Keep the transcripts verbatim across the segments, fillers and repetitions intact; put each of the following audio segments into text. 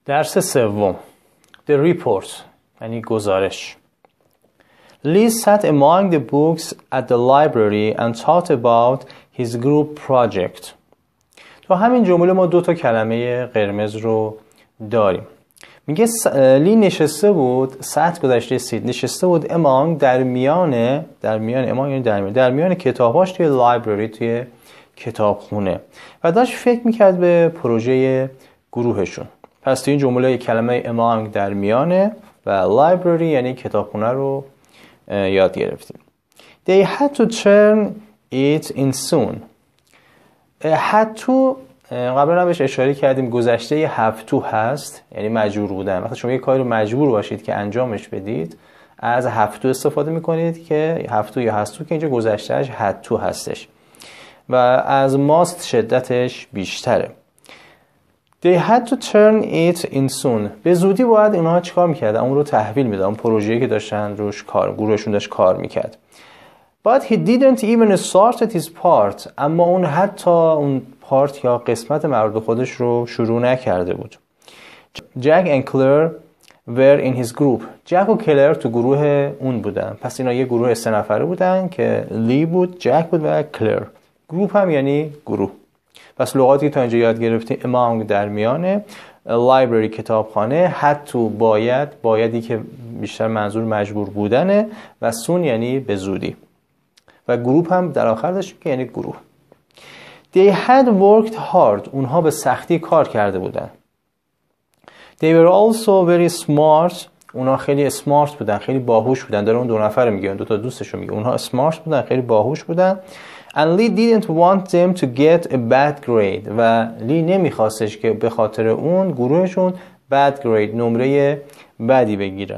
درس سوم The Report یعنی گزارش. Lee sat among the books at the library and talked about his group project. تو همین جمله ما دو تا کلمه قرمز رو داریم. میگه لی نشسته بود، sat گذشته سید، نشسته بود among در میان در میان among یعنی در میان در میان کتاباش توی لایبرری، توی کتابخونه، و داشت فکر میکرد به پروژه گروهشون. پس توی این جمله کلمه among در میانه و لایبرری یعنی کتابخونه رو یاد گرفتیم. They had to turn it in soon. had to قبلا هم بهش اشاره کردیم، گذشته have to هست، یعنی مجبور بودن. وقتی شما یک کاری رو مجبور باشید که انجامش بدید از have to استفاده میکنید که have to یا has to که اینجا گذشتهش had to هستش و از must شدتش بیشتره. They had to turn it in soon. به زودی باید اینها چیکار میکردن؟ اون رو تحویل میدن، اون پروژه‌ای که داشتن روش کار گروهشون داشت کار میکرد. But he didn't even start his part. اما اون حتی اون پارت یا قسمت مربوط به خودش رو شروع نکرده بود. Jack and Claire were in his group. جک و کلر تو گروه اون بودن. پس اینا یه گروه سه نفره بودن که لی بود، جک بود و کلر. گروپ هم یعنی گروه. پس لغاتی که تا اینجا یاد گرفتیم among در میانه، library کتابخانه، had to باید، بایدی که بیشتر منظور مجبور بودنه، و soon یعنی به زودی، و گروپ هم در آخر داشتیم که یعنی گروه. They had worked hard. اونها به سختی کار کرده بودن. They were also very smart. اونها خیلی smart بودن، خیلی باهوش بودن. داره اون دو نفر میگه، دو تا دوستشون میگه. اونها smart بودن، خیلی باهوش بودن. And Lee didn't want them to get a bad grade. و لی نمیخواستش که به خاطر اون گروهشون bad grade، نمره بدی بگیرن.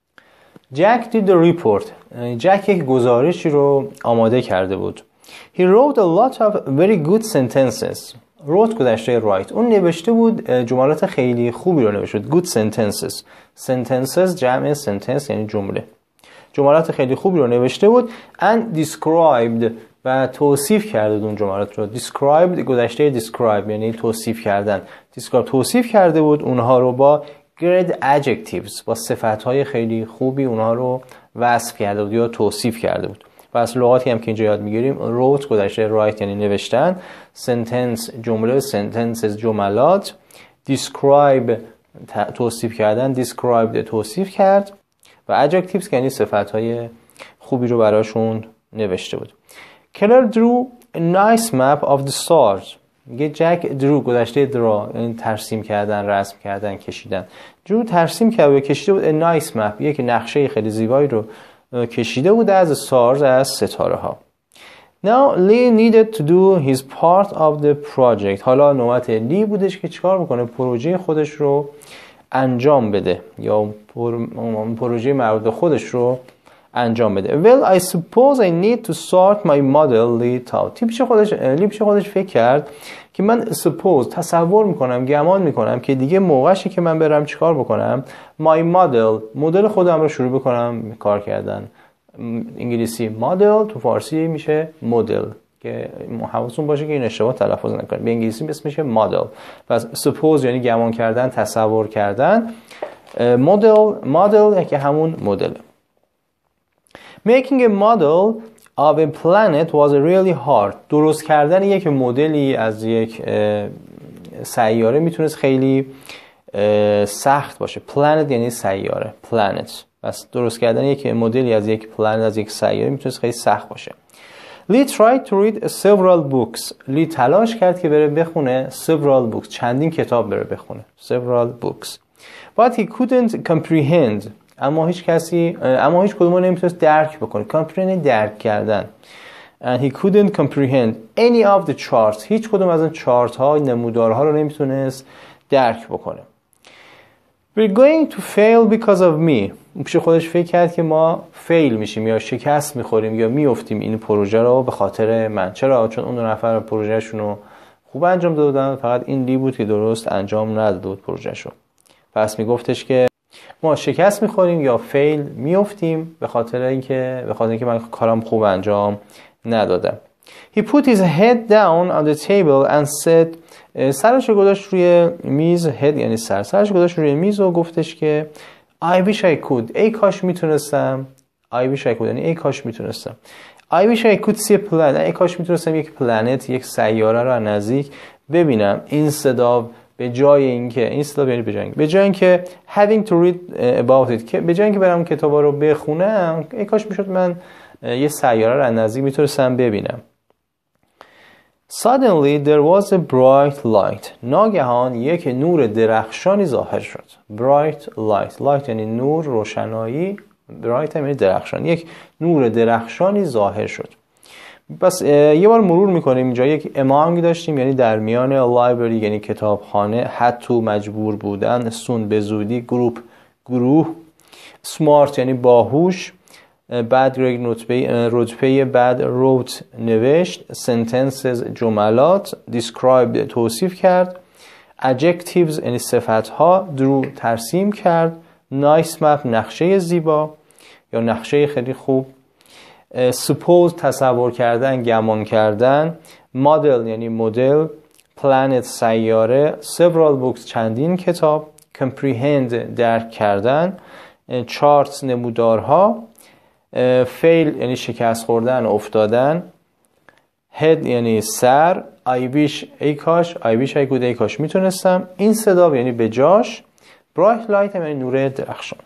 Jack did the report. جک یک گزارشی رو آماده کرده بود. He wrote a lot of very good sentences. wrote گذشته write. اون نوشته بود جملات خیلی خوبی رو نوشته بود. good sentences. sentences جمع sentence یعنی جمله. جملات خیلی خوبی رو نوشته بود. and described و توصیف کرده بود اون جملات رو. described گذشته describe یعنی توصیف کردن. describe توصیف کرده بود اونها رو با great adjectives، با صفتهای خیلی خوبی اونها رو وصف کرده بود یا توصیف کرده بود. پس لغاتی هم که اینجا یاد میگیریم wrote گذشته write یعنی نوشتن، sentence جمله، sentences جملات، describe توصیف کردن، described توصیف کرد، و adjectives که یعنی صفتهای خوبی رو براشون نوشته بود. Keller drew a nice map of the stars. میگه جک درو گذشته درا یعنی ترسیم کردن، رسم کردن، کشیدن. درو ترسیم کرد و کشیده بود a nice map، یک نقشه خیلی زیبایی رو کشیده بود از stars، از ستاره ها. Now Lee needed to do his part of the project. حالا نوبت لی بودش که چیکار بکنه؟ پروژه خودش رو انجام بده یا پروژه مربوط به خودش رو انجام بده. Well, I suppose I need to start my model. Lee thought. پیش خودش لی پیش خودش فکر کرد که من suppose تصور میکنم، گمان میکنم که دیگه موقعشه که من برم چیکار بکنم؟ My model مدل خودم رو شروع بکنم کار کردن. انگلیسی model، تو فارسی میشه مدل، که حواستون باشه که این اشتباه تلفظ نکنید. به انگلیسی اسمش model. پس suppose یعنی گمان کردن، تصور کردن. مدل مدل که همون مدل. Making a model of a planet was really hard. درست کردن یک مدلی از یک سیاره میتونست خیلی سخت باشه. planet یعنی سیاره. planet. پس درست کردن یک مدلی از یک planet از یک سیاره میتونست خیلی سخت باشه. Lee tried to read several books. لی تلاش کرد که بره بخونه several books. چندین کتاب بره بخونه. several books. But he couldn't comprehend. اما هیچ کسی اما هیچ کدوم رو نمیتونست درک بکنه. comprehend درک کردن. And he couldn't comprehend any of the charts. هیچ کدوم از این چارت ها، نمودارها رو نمیتونست درک بکنه. We're going to fail because of me. پیش خودش فکر کرد که ما فیل میشیم یا شکست میخوریم یا میافتیم این پروژه رو به خاطر من. چرا؟ چون اون دو نفر پروژهشون رو خوب انجام دادن، فقط این لی بود که درست انجام نداده بود پروژهشو. پس میگفتش که ما شکست میخوریم یا فیل میافتیم به خاطر اینکه به خاطر اینکه من کارم خوب انجام ندادم. He put his head down on the table and said سرش گذاشت روی میز، هد یعنی سر، سرش گذاشت روی میز و گفتش که I wish I could، ای کاش میتونستم، I wish I could یعنی ای کاش میتونستم، I wish I could see a planet، ای کاش میتونستم یک پلنت، یک سیاره رو نزدیک ببینم. این صدا به جای اینکه این صدا یعنی به جای اینکه به جای اینکه having to read about it، که به جای اینکه برم کتابا رو بخونم، ای کاش میشد من یه سیاره رو نزدیک میتونستم ببینم. Suddenly there was a bright light. ناگهان یک نور درخشانی ظاهر شد. Bright light. Light یعنی نور، روشنایی. Bright یعنی درخشان. یک نور درخشانی ظاهر شد. بس یه بار مرور میکنیم اینجا. یک among داشتیم یعنی در میان، library یعنی کتابخانه، had to مجبور بودن، soon به زودی، group گروه، smart یعنی باهوش، bad grade رتبه رتبه bad wrote نوشت، sentences جملات، describe توصیف کرد، adjectives یعنی صفتها، drew ترسیم کرد، nice map نقشه زیبا یا نقشه خیلی خوب، suppose تصور کردن، گمان کردن، model یعنی مدل، planet سیاره، several books چندین کتاب، comprehend درک کردن، charts نمودارها، فیل یعنی شکست خوردن، افتادن، head یعنی سر، I wish ای کاش، I wish I could ای کاش میتونستم، این صدا یعنی به جاش، bright light یعنی نور درخشان.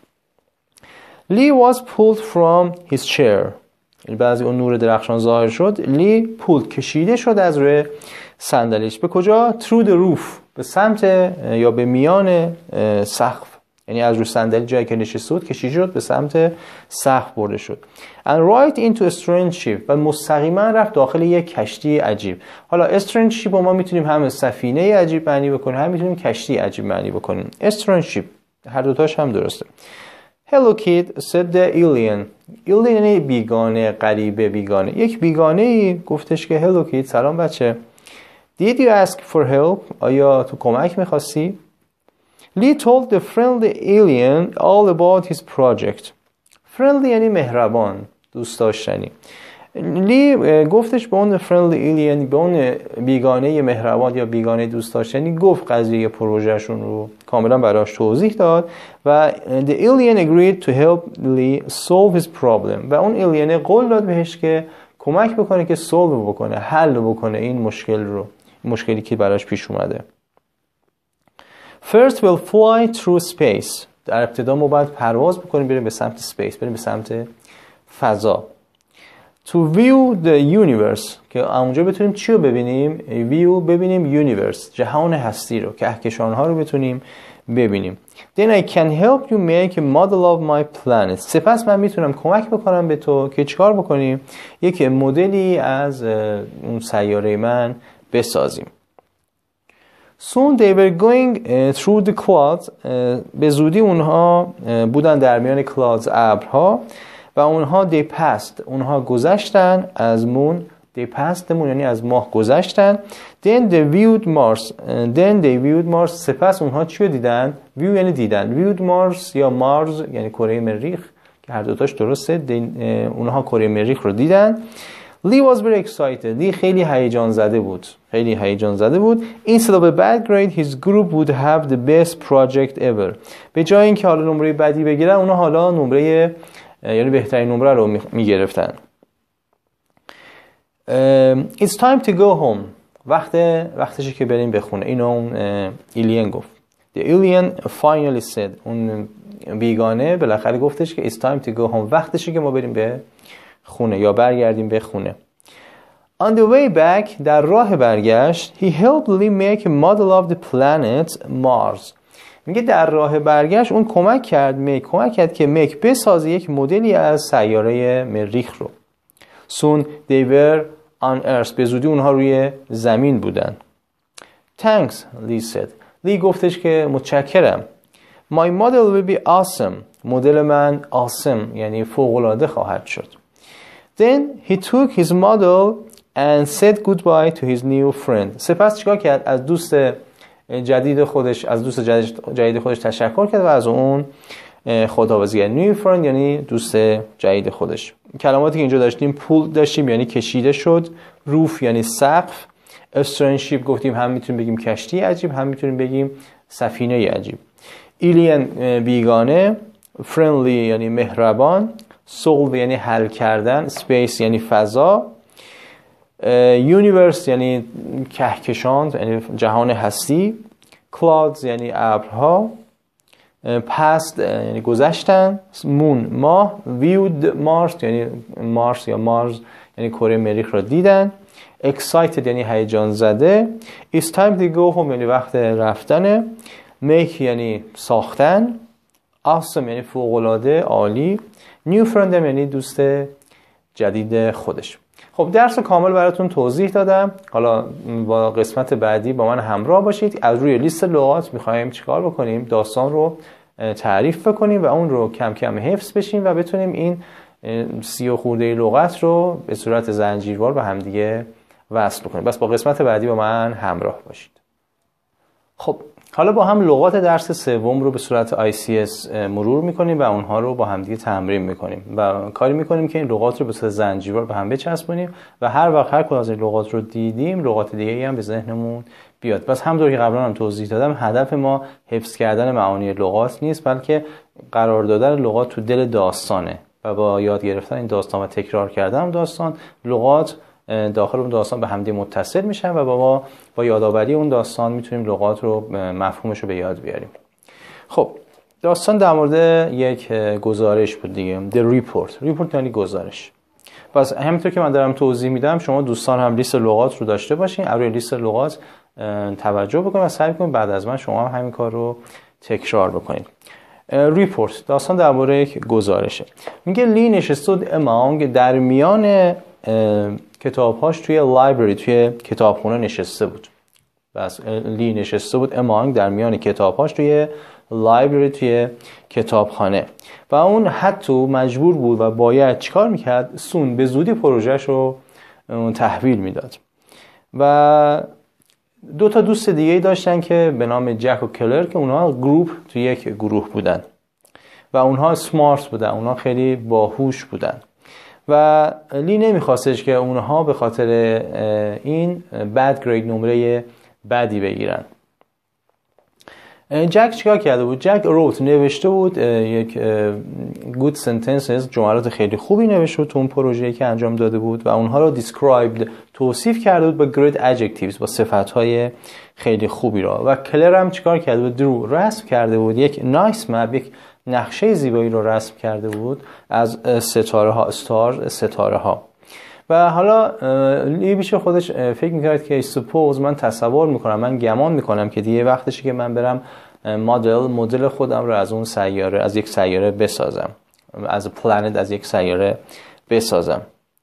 Lee was pulled from his chair، یعنی بعضی اون نور درخشان ظاهر شد. لی pulled کشیده شد از روی صندلیش. به کجا؟ through the roof، به سمت یا به میان سقف، یعنی از روی صندلی جایی که نشسته بود کشیده شد به سمت سقف برده شد. and right into a strange ship، و مستقیما رفت داخل یک کشتی عجیب. حالا strange ship ما میتونیم هم سفینه عجیب معنی بکنیم، هم میتونیم کشتی عجیب معنی بکنیم. strange ship هر دوتاش هم درسته. hello kid said the alien. alien یعنی بیگانه، غریبه، بیگانه. یک بیگانه ای گفتش که hello kid، سلام بچه. did you ask for help؟ آیا تو کمک میخواستی؟ Lee told the friendly alien all about his project. friendly یعنی مهربان، دوست داشتنی. لی گفتش به اون friendly alien، به اون بیگانه مهربان یا بیگانه دوست داشتنی، گفت قضیه پروژهشون رو کاملا براش توضیح داد و the alien agreed to help Lee solve his problem، و اون alien قول داد بهش که کمک بکنه که solve بکنه، حل بکنه این مشکل رو، مشکلی که براش پیش اومده. First we'll fly through space. در ابتدا ما باید پرواز بکنیم بریم به سمت space، بریم به سمت فضا. To view the universe، که اونجا بتونیم چی رو ببینیم؟ view ببینیم universe، جهان هستی رو، کهکشان‌ها رو بتونیم ببینیم. Then I can help you make a model of my planet. سپس من میتونم کمک بکنم به تو که چیکار بکنیم؟ یک مدلی از اون سیاره من بسازیم. Soon they were going through the clouds. به زودی اونها بودن در میان clouds، ابرها، و اونها they passed، اونها گذشتن از moon. they passed the moon یعنی از ماه گذشتن. then they viewed Mars. then they viewed Mars. سپس اونها چی رو دیدن؟ view یعنی دیدن. viewed Mars یا مارس یعنی کره مریخ که هر دوتاش درسته. اونها کره مریخ رو دیدن. Lee was very excited. لی خیلی هیجان زده بود. خیلی هیجان زده بود. Instead of a bad grade, his group would have the best project ever. به جای اینکه حالا نمره بدی بگیرن، اونا حالا نمره یعنی بهترین نمره رو میگرفتن. It's time to go home. وقت وقتشه که بریم به خونه. اینو اون ایلین گفت. The alien finally said. اون بیگانه بالاخره گفتش که it's time to go home. وقتشه که ما بریم به خونه یا برگردیم به خونه. On the way back، در راه برگشت، he helped Lee make a model of the planet Mars. میگه در راه برگشت اون کمک کرد میک کمک کرد که میک بسازه یک مدلی از سیاره مریخ رو. Soon they were on Earth. به زودی اونها روی زمین بودن. Thanks, Lee said. لی گفتش که متشکرم. My model will be awesome. مدل من awesome یعنی فوق‌العاده خواهد شد. Then he took his model and said goodbye to his new friend. سپس چیکار کرد؟ از دوست جدید خودش از دوست جدید خودش تشکر کرد و از اون خداحافظی کرد. new friend یعنی دوست جدید خودش. کلماتی که اینجا داشتیم، pull داشتیم یعنی کشیده شد، roof یعنی سقف، استرنشیپ گفتیم هم میتونیم بگیم کشتی عجیب، هم میتونیم بگیم سفینه عجیب. ایلین بیگانه، فرندلی یعنی مهربان، سولو یعنی حل کردن، سپیس یعنی فضا، یونیورس یعنی کهکشان یعنی جهان هستی، کلاودز یعنی ابرها، پست یعنی گذشتن، مون ماه، ویود مارس یعنی مارس یا مارس یعنی کره مریخ را دیدن، excited یعنی هیجان زده، it's time to go home یعنی وقت رفتنه، make یعنی ساختن، awesome یعنی فوق‌العاده عالی، new friend یعنی دوست جدید خودش. خب درس کامل براتون توضیح دادم. حالا با قسمت بعدی با من همراه باشید. از روی لیست لغات می‌خوایم چیکار بکنیم؟ داستان رو تعریف بکنیم و اون رو کم کم حفظ بشیم و بتونیم این سی و خورده لغت رو به صورت زنجیروار به همدیگه وصل بکنیم. بس با قسمت بعدی با من همراه باشید. خب حالا با هم لغات درس سوم رو به صورت آی سی اس مرور میکنیم و اونها رو با همدیگه تمرین میکنیم و کاری میکنیم که این لغات رو به صورت زنجیروار به هم بچسبونیم و هر وقت هر کدوم از این لغات رو دیدیم لغات دیگه‌ای هم به ذهنمون بیاد. بس همونطور که قبلا هم توضیح دادم هدف ما حفظ کردن معانی لغات نیست، بلکه قرار دادن لغات تو دل داستانه و با یاد گرفتن این داستان و تکرار کردن داستان لغات داخل اون داستان به همدیگه متصل میشن و با ما با یادآوری اون داستان میتونیم لغات رو مفهومش رو به یاد بیاریم. خب داستان در مورد یک گزارش بود دیگه، The Report. Report یعنی گزارش. پس همینطور که من دارم توضیح میدم شما دوستان هم لیست لغات رو داشته باشین، روی لیست لغات توجه بکنید و سعی کنید بعد از من شما هم همین کار رو تکرار بکنید. ریپورت داستان درباره یک گزارشه. میگه لی نشسته امانگ در میان کتابهاش توی لایبرری توی کتابخونه نشسته بود. بس لی نشسته بود امانگ در میان کتابهاش توی لایبرری توی کتابخانه و اون حتی مجبور بود و باید چیکار میکرد؟ سون به زودی پروژهش رو تحویل میداد. و دو تا دوست دیگه داشتن که به نام جک و کلر که اونها گروپ توی یک گروه بودن و اونها سمارت بودن، اونها خیلی باهوش بودن و لی نمیخواستش که اونها به خاطر این بد گرید نمره بدی بگیرن. جک چیکار کرده بود؟ جک روت نوشته بود یک good sentences، جملات خیلی خوبی نوشته بود تو اون پروژه‌ای که انجام داده بود و اونها رو described توصیف کرده بود با great adjectives، با صفت‌های خیلی خوبی را. و کلر هم چیکار کرده بود؟ درو رسم کرده بود یک nice map، یک نقشه زیبایی رو رسم کرده بود از ستاره ها، استار ستاره ها. و حالا لی بیشه خودش فکر میکرد که suppose من تصور میکنم، من گمان میکنم که دیگه وقتشه که من برم مدل مدل خودم رو از اون سیاره، از یک سیاره بسازم، از پلنت، از یک سیاره بسازم.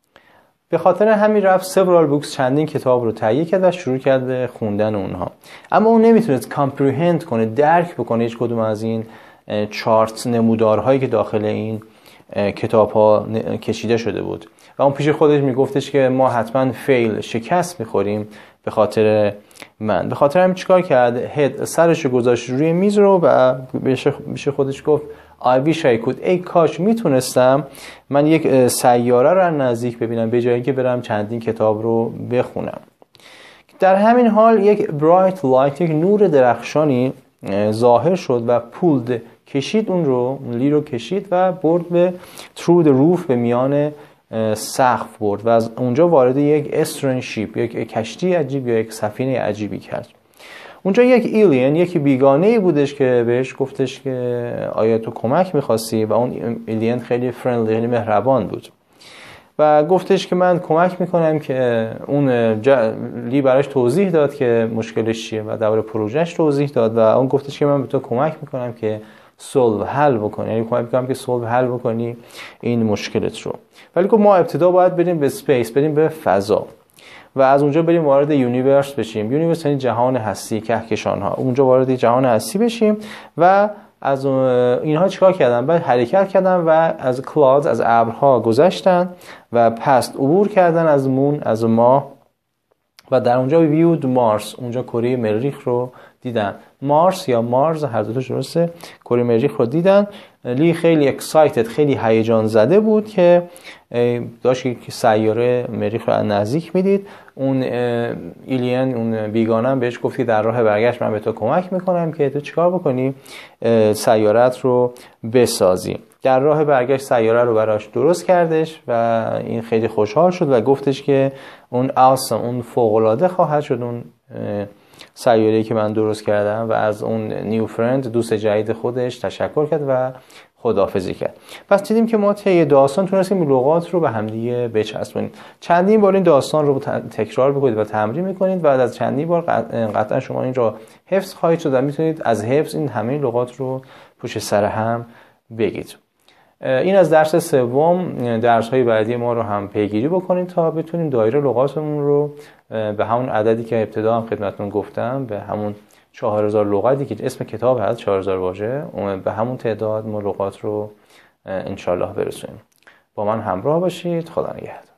به خاطر همین رفت several books، چندین کتاب رو تهیه کرد و شروع کرد به خوندن اونها. اما اون نمیتونست comprehend کنه، درک بکنه هیچ کدوم از این چارت نمودارهایی که داخل این کتاب ها کشیده شده بود و اون پیش خودش میگفتش که ما حتما فیل، شکست میخوریم به خاطر من. به خاطر همین چیکار کرد؟ هد سرش گذاشت روی میز رو و پیش خودش گفت I wish I could، ای کاش میتونستم من یک سیاره رو نزدیک ببینم به جای اینکه برم چندین کتاب رو بخونم. در همین حال یک bright light، یک نور درخشانی ظاهر شد و پولد کشید اون رو، لی رو کشید و برد به through the roof، به میان سقف برد و از اونجا وارد یک استرنشیپ، یک کشتی عجیب یا یک سفینه عجیبی کرد. اونجا یک ایلین، یک بیگانه‌ای بودش که بهش گفتش که آیا تو کمک می‌خواستی و اون ایلین خیلی فرندلی، خیلی مهربان بود و گفتش که من کمک میکنم که اون لی براش توضیح داد که مشکلش چیه و درباره پروژهش توضیح داد و اون گفتش که من به تو کمک میکنم که سولو حل بکنی، یعنی کمک میکنم که سولو حل بکنی این مشکلت رو. ولی که ما ابتدا باید بریم به سپیس، بریم به فضا و از اونجا بریم وارد یونیورس بشیم. یونیورس یعنی جهان هستی، کهکشان ها. اونجا وارد جهان هستی بشیم و از اینها چیکار کردن؟ بعد حرکت کردن و از کلاودز، از ابرها گذشتن و پست عبور کردن از مون، از ماه و در اونجا ویود مارس، اونجا کره مریخ رو دیدن. مارس یا مارز، هر دو تاش درسته، کره مریخ رو دیدن. لی خیلی اکسایتد، خیلی هیجان زده بود که داشت که سیاره مریخ رو نزدیک میدید. اون ایلین، اون بیگانه بهش گفت که در راه برگشت من به تو کمک میکنم که تو چیکار بکنی، سیارت رو بسازی. در راه برگشت سیاره رو براش درست کردش و این خیلی خوشحال شد و گفتش که اون awesome، اون فوق‌العاده خواهد شد اون سیاره‌ای که من درست کردم، و از اون نیو فرند، دوست جدید خودش، تشکر کرد و خداحافظی کرد. پس دیدیم که ما طی داستان تونستیم لغات رو به همدیگه بچسبونیم. چندین بار این داستان رو تکرار بکنید و تمرین میکنید و بعد از چندین بار قطعا شما این رو حفظ خواهید شد و میتونید از حفظ این همه لغات رو پشت سر هم بگید. این از درس سوم. درس‌های بعدی ما رو هم پیگیری بکنید تا بتونیم دایره لغاتمون رو به همون عددی که ابتدا هم خدمتتون گفتم، به همون چهار هزار لغتی که اسم کتاب هست، چهار هزار واژه، به همون تعداد ما لغات رو انشالله برسونیم. با من همراه باشید. خدا نگهدار.